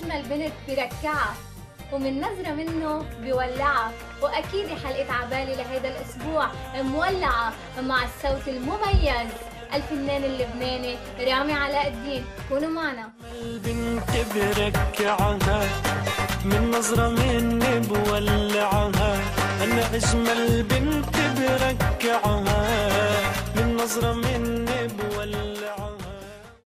أجمل بنت بركعها ومن نظرة منه بولعها. وأكيد حلقة عبالي لهيدا الأسبوع مولعة مع الصوت المميز الفنان اللبناني رامي علاء الدين. كونوا معنا. البنت بركعها من نظرة مني بولعها، أنا أجمل بنت بركعها